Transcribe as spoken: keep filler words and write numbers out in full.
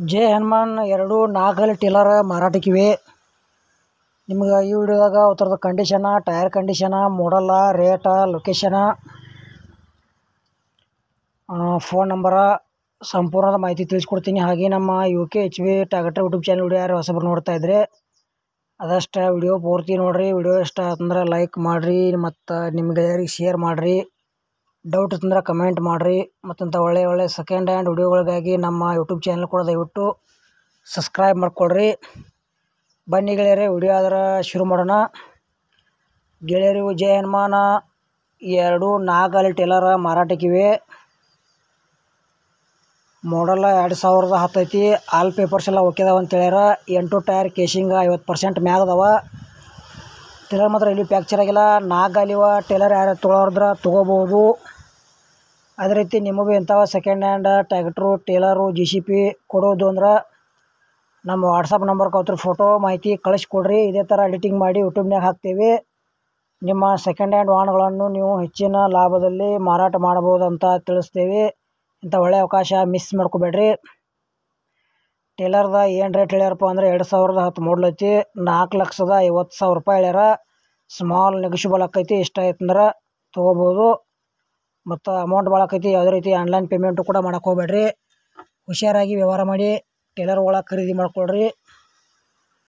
J Hanuman ಎರಡು ನಾಲ್ಕಲ್ಲಿ tiller ಮಾರಾಟಕ್ಕಿವೆ. ನಿಮ್ಗೆ ಈ ವಿಡಿಯೋದಾಗ ಅವ್ರದ್ದು ಕಂಡೀಷನ, tyre condition, model, rate, location, phone number ಸಂಪೂರ್ಣದ ಮಾಹಿತಿ ತಿಳಿಸ್ಕೊಡ್ತೀನಿ. ಹಾಗೆ ನಮ್ಮ U K H V tractor YouTube channel video ಯಾರು ಹೊಸಬರು ನೋಡ್ತಾ ಇದ್ರೆ ಅದಷ್ಟು ವಿಡಿಯೋ ಪೂರ್ತಿ ನೋಡಿರಿ. ವಿಡಿಯೋ ಇಷ್ಟ ಆತಂದ್ರೆ ಲೈಕ್ ಮಾಡಿರಿ, ಮತ್ತು ನಿಮ್ಮ ಗೆಳೆಯರಿಗೆ ಶೇರ್ ಮಾಡಿರಿ. ಡೌಟ್ ಇತ್ತಂದ್ರೆ ಕಮೆಂಟ್ ಮಾಡಿರಿ. ಮತ್ತಂಥ ಒಳ್ಳೆ ಒಳ್ಳೆ ಸೆಕೆಂಡ್ ಹ್ಯಾಂಡ್ ವಿಡಿಯೋಗಳಿಗಾಗಿ ನಮ್ಮ ಯೂಟ್ಯೂಬ್ ಚಾನಲ್ ಕೂಡ ದಯವಿಟ್ಟು ಸಬ್ಸ್ಕ್ರೈಬ್ ಮಾಡ್ಕೊಳ್ರಿ. ಬನ್ನಿ ಗೆಳೆಯರೆ, ವಿಡಿಯೋ ಆದ್ರೆ ಶುರು ಮಾಡೋಣ. ಗೆಳೆಯರಿಗೂ ಜೆ ಹನುಮಾನ ಎರಡು ನಾಲ್ಕಲ್ಲಿ ಟೇಲರ್ ಮಾರಾಟಕ್ಕಿವೆ. ಮಾಡಲ್ಲ ಎರಡು ಸಾವಿರದ ಹತ್ತು ಐತಿ. ಆಲ್ ಪೇಪರ್ಸ್ ಎಲ್ಲ ಓಕೆದಾವ ಅಂತ ಹೇಳ್ಯಾರ. ಎಂಟು ಟೈರ್ ಕೇಶಿಂಗ ಐವತ್ತು ಪರ್ಸೆಂಟ್ ಮ್ಯಾಗ ಅದಾವ. ಟೇಲರ್ ಮಾತ್ರ ಇಲ್ಲಿ ಪ್ಯಾಕ್ಚರ್ ಆಗಿಲ್ಲ. ನಾಲ್ಕು ಅಲ್ಲಿವ ಟೇಲರ್ ಯಾರು ತೊಗೊಳೋದ್ರ ತೊಗೋಬೋದು. ಅದೇ ರೀತಿ ನಿಮಗೂ ಇಂಥವ second hand tractor, trailer, G C P ಕೊಡೋದು ಅಂದ್ರೆ ನಮ್ಮ ವಾಟ್ಸಪ್ ನಂಬರ್ಗೆ ಅವ್ರ ಫೋಟೋ ಮಾಹಿತಿ ಕಳಿಸ್ಕೊಡ್ರಿ. ಇದೇ ಥರ ಎಡಿಟಿಂಗ್ ಮಾಡಿ ಯೂಟ್ಯೂಬ್ನಾಗ ಹಾಕ್ತೀವಿ. ನಿಮ್ಮ ಸೆಕೆಂಡ್ ಹ್ಯಾಂಡ್ ವಾಹನಗಳನ್ನು ನೀವು ಹೆಚ್ಚಿನ ಲಾಭದಲ್ಲಿ ಮಾರಾಟ ಮಾಡ್ಬೋದು ಅಂತ ತಿಳಿಸ್ತೇವೆ. ಇಂಥ ಒಳ್ಳೆಯ ಅವಕಾಶ ಮಿಸ್ ಮಾಡ್ಕೋಬೇಡ್ರಿ. ಟೇಲರ್ದ ಏನು ರೇಟ್ ಹೇಳ್ಯಾರಪ್ಪ ಅಂದರೆ ಎರಡು ಸಾವಿರದ ಹತ್ತು ಮಾಡಲ್ ಐತಿ. ನಾಲ್ಕು ಲಕ್ಷದ ಐವತ್ತು ಸಾವಿರ ರೂಪಾಯಿ ಹೇಳ್ಯಾರ. ಸ್ಮಾಲ್ ನೆಗೋಷಿಯಬಲ್ ಆಕೈತಿ. ಇಷ್ಟ ಆಯ್ತಂದ್ರೆ ತೊಗೋಬೋದು. ಮತ್ತು ಅಮೌಂಟ್ ಭಾಳ ಆಕೈತಿ. ಯಾವುದೇ ರೀತಿ ಆನ್ಲೈನ್ ಪೇಮೆಂಟು ಕೂಡ ಮಾಡೋಕೆ ಹೋಗ್ಬೇಡ್ರಿ. ಹುಷಾರಾಗಿ ವ್ಯವಹಾರ ಮಾಡಿ ಟೇಲರ್ ಒಳಗೆ ಖರೀದಿ ಮಾಡ್ಕೊಳ್ರಿ.